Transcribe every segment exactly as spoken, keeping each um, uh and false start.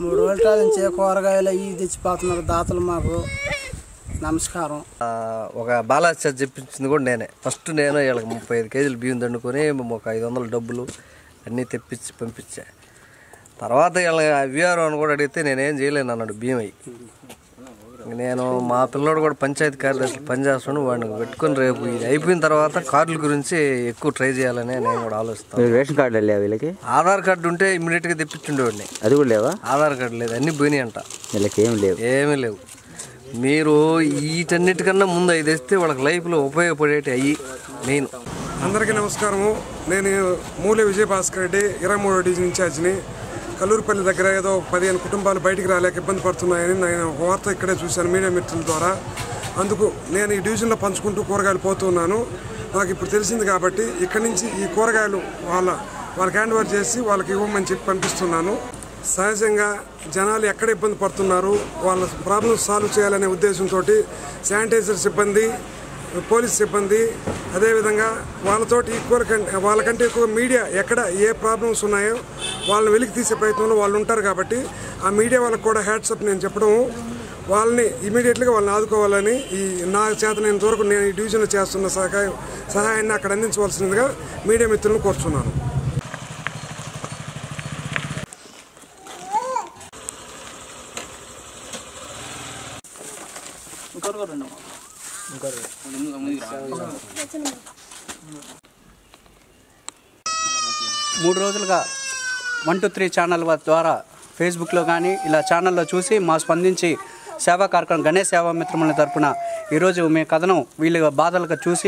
మూడు రోజుల నుంచి కూరగాయలు అవి తెచ్చిపోతున్నారు దాతలు. మాకు నమస్కారం. ఒక బాలాజీ చెప్పించింది కూడా నేనే. ఫస్ట్ నేను వీళ్ళకి ముప్పై ఐదు కేజీలు బియ్యం దండుకొని ఒక ఐదు వందల డబ్బులు అన్నీ తెప్పించి పంపించా. తర్వాత వీళ్ళ విఆర్ఓ అని కూడా అడిగితే నేనేం చేయలేను అన్నాడు బియ్యం అయ్యి. నేను మా పిల్లడు కూడా పంచాయతీ కార్యదర్శి పనిచేస్తాను, వాడిని పెట్టుకుని రేపు ఇది అయిపోయిన తర్వాత కార్డుల గురించి ఎక్కువ ట్రై చేయాలని నేను కూడా ఆలోచిస్తాను. రేషన్ కార్డు లేవా వీళ్ళకి? ఆధార్ కార్డు ఉంటే ఇమ్మీడియట్గా తెప్పించుండేవాడిని. అది కూడా లేవా? ఆధార్ కార్డు లేదు, అన్నీ పోయినాయి అంట. వీళ్ళకి ఏమి లేవు, ఏమీ లేవు. మీరు వీటన్నిటికన్నా ముందు ఐదు వేస్తే వాళ్ళకి లైఫ్లో ఉపయోగపడేటి అయ్యి మెయిన్. అందరికీ నమస్కారము. నేను మూలే విజయభాస్కర్ రెడ్డి, ఇరవై మూడో డివిజన్ ఇన్ఛార్జిని. కల్లూరుపల్లి దగ్గర ఏదో పదిహేను కుటుంబాలు బయటికి రాలేక ఇబ్బంది పడుతున్నాయని నేను ఒక వార్త ఇక్కడే చూశాను మీడియా మిత్రుల ద్వారా. అందుకు నేను ఈ డివిజన్లో పంచుకుంటూ కూరగాయలు పోతున్నాను. నాకు ఇప్పుడు తెలిసింది కాబట్టి ఇక్కడి నుంచి ఈ కూరగాయలు వాళ్ళ వాళ్ళకి హ్యాండ్ ఓవర్ చేసి వాళ్ళకి ఇవ్వమని చెప్పి పంపిస్తున్నాను. సహజంగా జనాలు ఎక్కడ ఇబ్బంది పడుతున్నారు, వాళ్ళ ప్రాబ్లమ్స్ సాల్వ్ చేయాలనే ఉద్దేశంతో శానిటైజర్ సిబ్బంది, పోలీస్ సిబ్బంది, అదేవిధంగా వాళ్ళతోటి ఈక్వల్ కంటే వాళ్ళకంటే ఎక్కువ మీడియా ఎక్కడ ఏ ప్రాబ్లమ్స్ ఉన్నాయో వాళ్ళని వెలికి తీసే ప్రయత్నంలో వాళ్ళు ఉంటారు. కాబట్టి ఆ మీడియా వాళ్ళకు కూడా హ్యాట్సప్ నేను చెప్పడం, వాళ్ళని ఇమీడియట్గా వాళ్ళని ఆదుకోవాలని ఈ నా చేతనైనంత వరకు నేను ఈ డివిజన్లో చేస్తున్న సహాయం సహాయాన్ని అక్కడ అందించవలసిందిగా మీడియా మిత్రులను కోరుతున్నాను. మూడు రోజులుగా వన్ టూ త్రీ ఛానల్ ద్వారా ఫేస్బుక్లో కానీ ఇలా ఛానల్లో చూసి మా స్పందించి సేవా కార్యక్రమం గణేష్ సేవా మిత్రముల తరపున ఈరోజు మీ కథనం వీళ్ళ బాధలుగా చూసి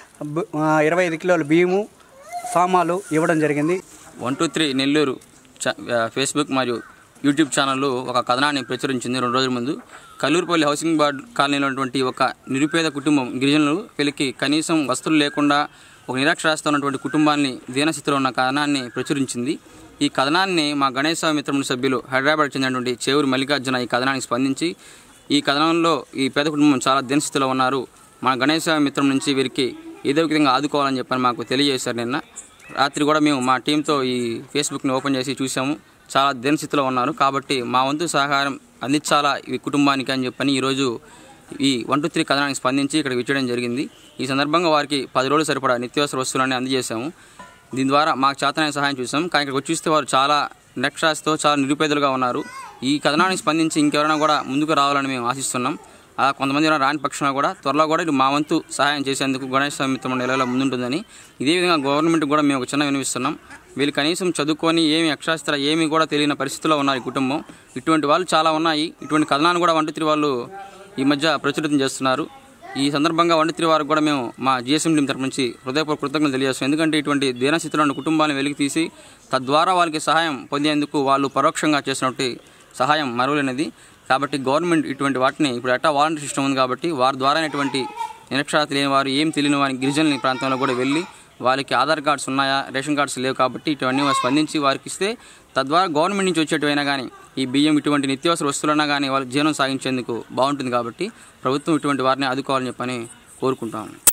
ఇరవై ఐదు కిలోల బియ్యము సామాలు ఇవ్వడం జరిగింది. One two three Nellore Facebook మరియు యూట్యూబ్ ఛానళ్ళు ఒక కథనాన్ని ప్రచురించింది రెండు రోజుల ముందు. కల్లూరుపల్లి హౌసింగ్ బోర్డు కాలనీలో ఉన్నటువంటి ఒక నిరుపేద కుటుంబం గిరిజనులు వీళ్ళకి కనీసం వస్తువులు లేకుండా ఒక నిరక్షరాస్యత ఉన్నటువంటి కుటుంబాన్ని దీనస్థితిలో ఉన్న కథనాన్ని ప్రచురించింది. ఈ కథనాన్ని మా గణేష్ సేవా మిత్రముల సభ్యులు హైదరాబాద్ చెందినటువంటి చేవూరు మల్లికార్జున ఈ కథనానికి స్పందించి ఈ కథనంలో ఈ పేద కుటుంబం చాలా దీనస్థితిలో ఉన్నారు, మా గణేష్ సేవా మిత్రం నుంచి వీరికి ఏదో విధంగా ఆదుకోవాలని చెప్పని మాకు తెలియజేశారు. నిన్న రాత్రి కూడా మేము మా టీంతో ఈ ఫేస్బుక్ని ఓపెన్ చేసి చూసాము. చాలా దీనస్థితిలో ఉన్నారు కాబట్టి మా వంతు సహకారం అందించాలా ఈ కుటుంబానికి అని చెప్పని ఈరోజు ఈ వన్ టూ త్రీ కథనానికి స్పందించి ఇక్కడికి వచ్చేయడం జరిగింది. ఈ సందర్భంగా వారికి పది రోజులు సరిపడా నిత్యావసర వస్తువులన్నీ అందజేశాము. దీని ద్వారా మాకు చేతనైన సహాయం చూసాం. కానీ ఇక్కడికి వచ్చి చూస్తే వారు చాలా నిరక్షరాస్యతతో చాలా నిరుపేదలుగా ఉన్నారు. ఈ కథనానికి స్పందించి ఇంకెవరైనా కూడా ముందుకు రావాలని మేము ఆశిస్తున్నాం. అలా కొంతమంది రాని పక్షంలో కూడా త్వరలో కూడా ఇది మా వంతు సహాయం చేసేందుకు గణేష్ సేవా మిత్రం నెలలో ముందుంటుందని ఇదే విధంగా గవర్నమెంట్కి కూడా మేము ఒక చిన్న వినిపిస్తున్నాం. వీళ్ళు కనీసం చదువుకొని ఏమి అక్షరాస్యత ఏమీ కూడా తెలియని పరిస్థితుల్లో ఉన్నారు ఈ కుటుంబం. ఇటువంటి వాళ్ళు చాలా ఉన్నాయి. ఇటువంటి కథనాన్ని కూడా వన్ టూ త్రీ వాళ్ళు ఈ మధ్య ప్రచురితం చేస్తున్నారు. ఈ సందర్భంగా వన్ టూ త్రీ వారికి కూడా మేము మా జిఎస్ఎం టీం తరపు నుంచి హృదయపూర్వక కృతజ్ఞతలు తెలియజేస్తాం. ఎందుకంటే ఇటువంటి దీనస్థితిలో ఉన్న కుటుంబాలను వెలికి తీసి తద్వారా వాళ్ళకి సహాయం పొందేందుకు వాళ్ళు పరోక్షంగా చేసినటువంటి సహాయం మరువలేనిది. కాబట్టి గవర్నమెంట్ ఇటువంటి వాటిని ఇప్పుడు ఎట్టా వాలంటీర్ సిస్టమ్ ఉంది కాబట్టి వారి ద్వారా ఇటువంటి నిరక్షరాస్యత లేని వారు ఏం తెలియని వారి గిరిజనుల ప్రాంతంలో కూడా వెళ్ళి వాళ్ళకి ఆధార్ కార్డ్స్ ఉన్నాయా, రేషన్ కార్డ్స్ లేవు కాబట్టి ఇటువన్నీ స్పందించి వారికి ఇస్తే తద్వారా గవర్నమెంట్ నుంచి వచ్చేటివైనా కానీ ఈ బియ్యం ఇటువంటి నిత్యావసర వస్తువులైనా కానీ వాళ్ళు జీవనం సాగించేందుకు బాగుంటుంది. కాబట్టి ప్రభుత్వం ఇటువంటి వారిని ఆదుకోవాలని చెప్పని కోరుకుంటాము.